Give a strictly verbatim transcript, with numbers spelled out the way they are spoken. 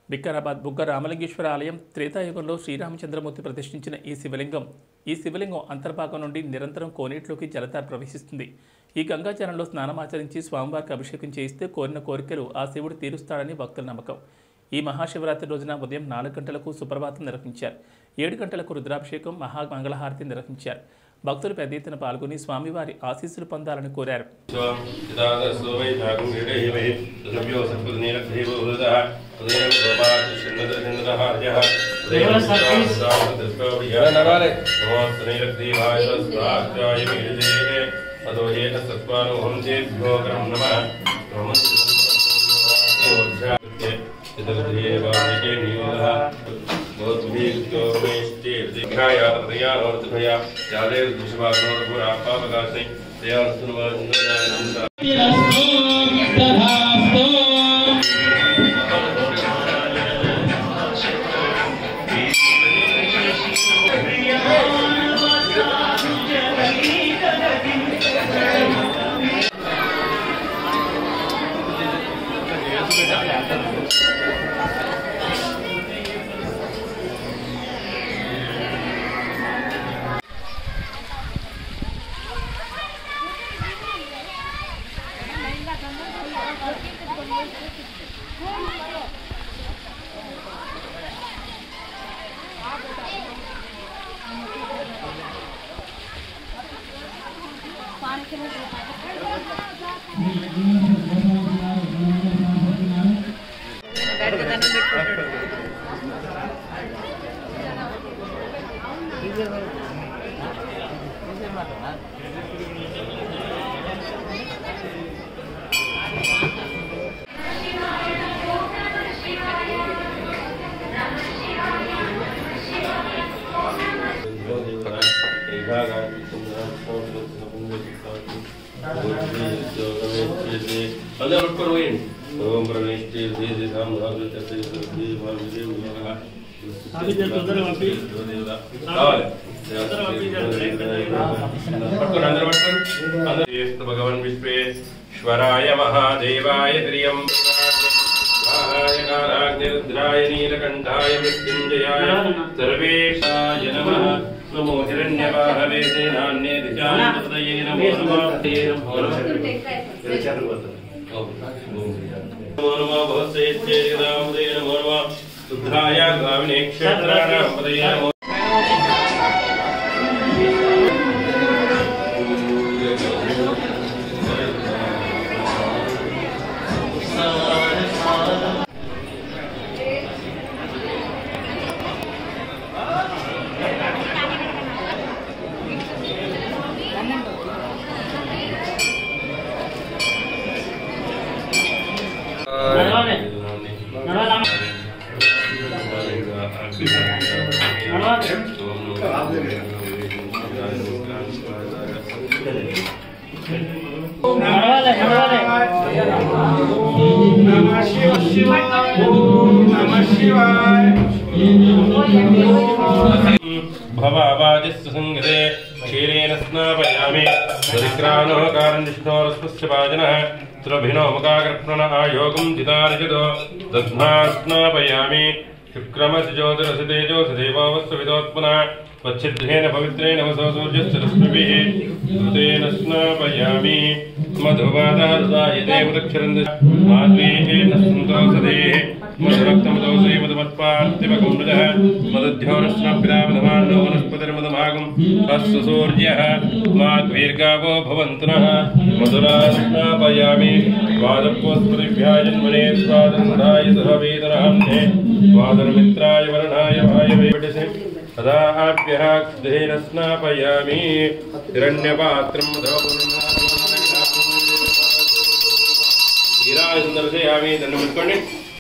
వికారాబాద్ బుగ్గ రామలింగేశ్వర ఆలయం త్రేతాయుగంలో శ్రీరామచంద్రమూర్తి ప్రతిష్ఠించిన ఈ శివలింగం ఈ శివలింగం అంతర్భాగం నుండి నిరంతరం కోనేటిలోకి జలధార ప్రవహిస్తుంది. ఈ గంగాజలంలో స్నానమాచరించి స్వామివారికి అభిషేకం చేయిస్తే కోరిన కోరికలు ఆ శివుడు తీరుస్తాడని భక్తుల నమ్మకం. ఈ మహాశివరాత్రి రోజున ఉదయం నాలుగు గంటలకు సుప్రభాతం నిర్వహించారు. ఏడు గంటలకు రుద్రాభిషేకం, మహామంగళహారతి నిర్వహించారు. భక్తులు పెద్ద ఎత్తున పాల్గొని స్వామివారి ఆశీస్సులు పొందాలని కోరారు. भगवान विश्वेश्वराय महादेवाय त्र्यंबकाय नीलकंठाय मृत्युंजयाय सर्वेशाय नमः। नमो हिरण्यवाहवे सेनान्ये दिशान्तये नमो नमः। नमो नमः भवसेत्ये रामदे नमो नमः। शुद्धाय गामिने क्षेत्राणां पदये नमो। भवावादिस्य संगते क्षीरेण स्नापयामि दरिक्रानो कारणनिष्ठोरस्पस्य भाजनः त्रिभिनो मुखाग्रप्रण आयोगं दितारिजतो दध्ना स्नापयामि शुक्रमसि ज्योतिरसि तेजोसि देवोऽवस्विदोत्मना वच्छिद्रेण पवित्रेण वसो सूर्यस्य रश्मिभिः कृतेन स्नापयामि मधुवादारुदायते मुदक्षरन्ति माद्वीहेन सन्तोषदेः मधुरक्तमदो श्रीमदमत्पार्थिवकुण्डः मदध्योनस्नापिदामधमान्नो वनस्पतिर्मदभागं तस्य सूर्यः माद्वीर्गावो भवन्तु नः मधुरा स्नापयामि वादपोस्पतिभ्यः जन्मने स्वादन्धाय सह वेदनहन्ने वादनमित्राय वरणाय वायवे पठिसे तदा आप्यः देन स्नापयामि हिरण्यपात्रं हीराय सुन्दरसे यामि दण्डमुट्कोण्डि